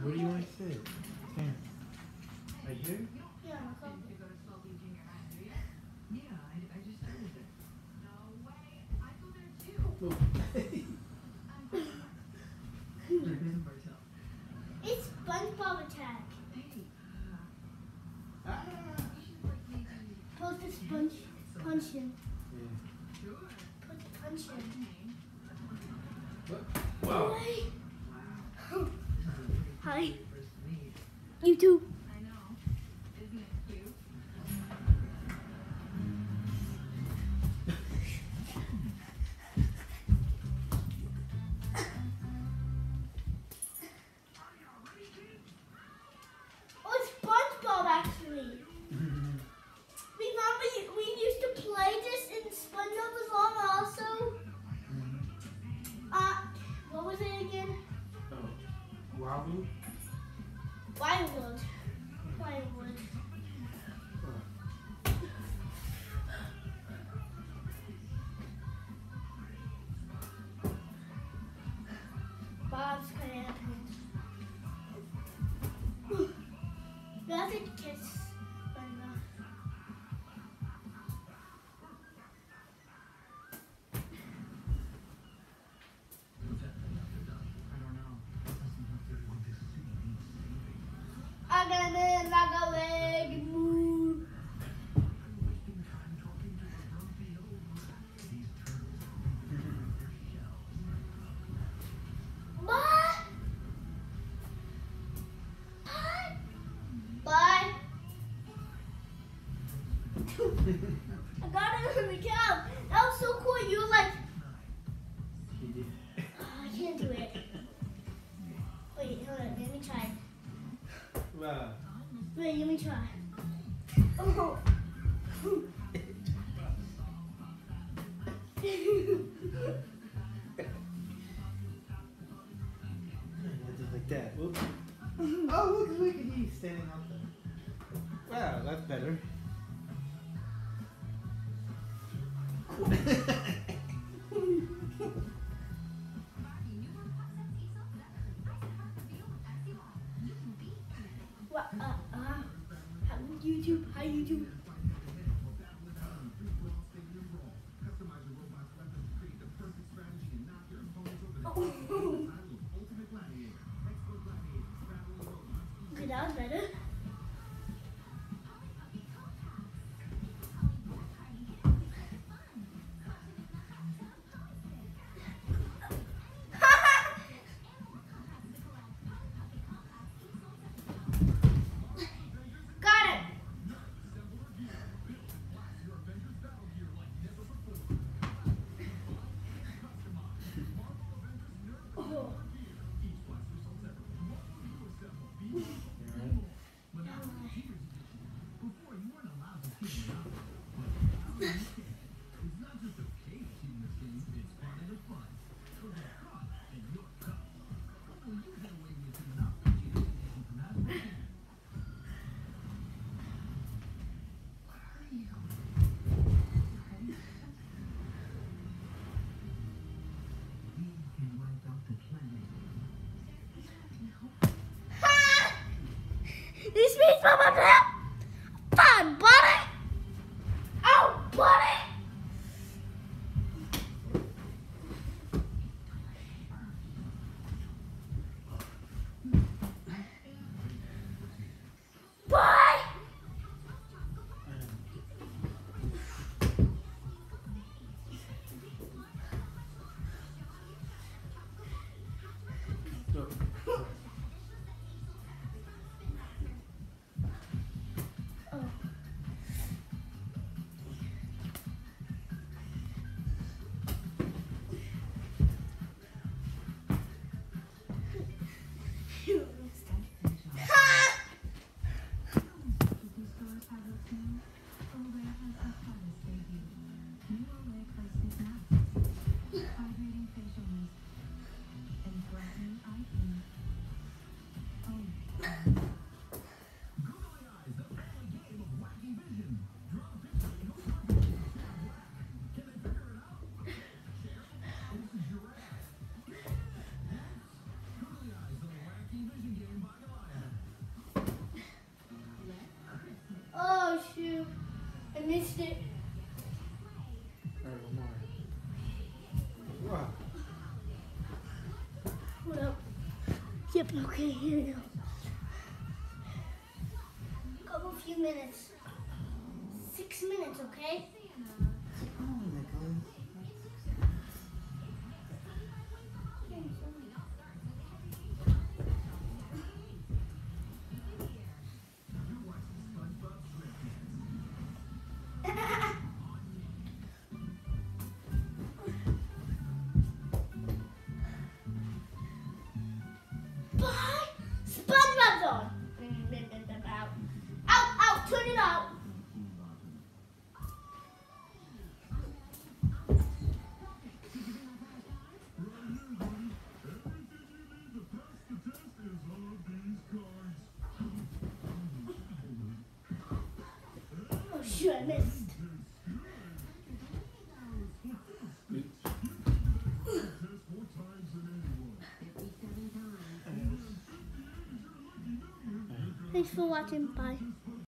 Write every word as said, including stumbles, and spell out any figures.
Where do you want to sit? Stand. Right here? Yeah, come. Oh. It's SpongeBob attack. Ah. Put the sponge punch him. Yeah. Put the punch him. What? Wow. Hi. YouTube. I know. Isn't it cute? Oh, it's SpongeBob actually. Remember you- we used to play this in SpongeBob was on also? Uh, what was it again? Oh. Wobble? Wildwood. Wildwood. Bob's Crab. You have to kiss SpongeBob. I got it like a leg move. Bye. Bye. Bye. I got it on the couch. That was so cool. You were like, He did. oh, I can't do it. Wait, hold on. Let me try. Wow. Wait, let me try. Oh. Just like that. Whoops. Oh, look, look at he's standing out there. Wow, that's better. What? Uh, uh, how YouTube? How YouTube? Oh. Okay, that was better. Got it. Oh. Ha! This means Mama Crab. Fun, buddy. Oh, buddy. Bye. Yep, okay, here we go. Couple few minutes. Six minutes, okay? Oh, Nicholas. Bye! SpongeBob's on! Out, out, out, turn it out! Oh shoot, I missed. Thanks for watching, bye.